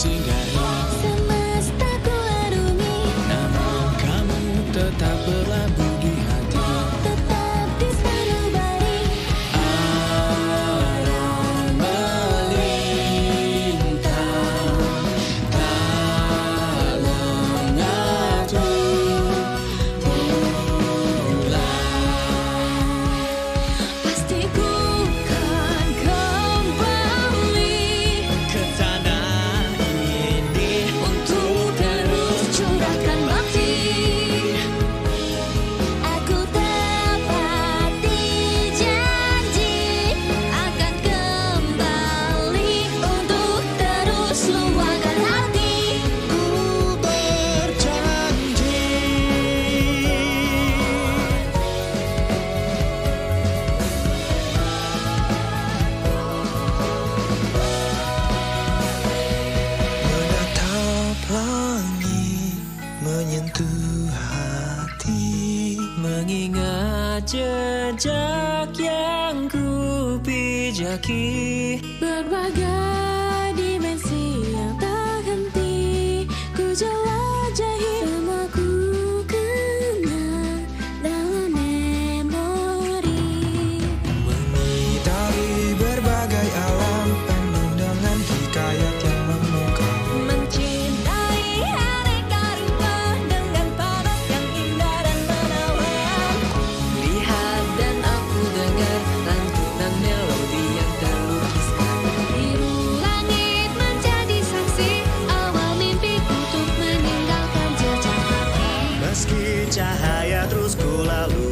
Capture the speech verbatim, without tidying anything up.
singgahi. Semesta ku arungi, Namun kamu tetap berlabuh di hati. tetap di sanubari. Arang melintang tak mengatur bulan. Pasti ku kan kembali Ke tanah ini untuk terus curahkan bakti. Aku tepati janji akan kembali untuk terus luangkan hati. ku berjanji. Menatap langit, menyentuh hati, mengingat jejak yang ku pijaki. Berbagai dimensi yang tak henti ku jelajahi, semua ku kenal dalam memori. Mengitari berbagai alam, penuh dengan hikayat yang memukau. Mencintai aneka rupa dengan panas yang indah dan menawan. Lihat dan aku dengar lantunan melodi yang terlukiskan. Biru langit menjadi saksi awal mimpiku untuk meninggalkan jejak hati. Meski cahaya terus ku lalui,